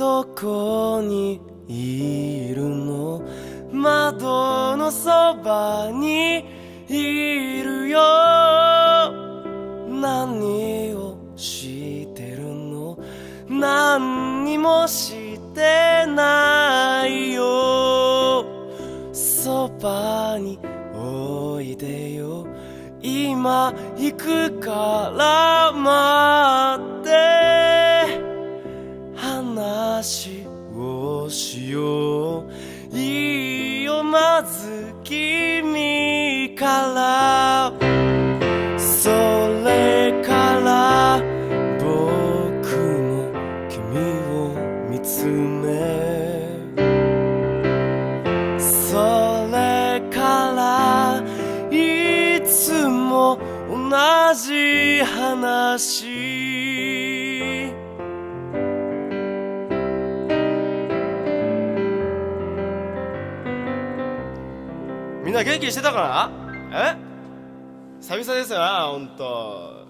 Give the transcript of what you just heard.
どこにいるの？窓のそばにいるよ。何をしてるの？何にもしてないよ。そばにおいでよ。今行くから待って。話をしよう。いいよ、まず君から。それから僕も君を見つめ、それからいつも同じ話。みんな元気してたかな？久々ですよな、ほんと。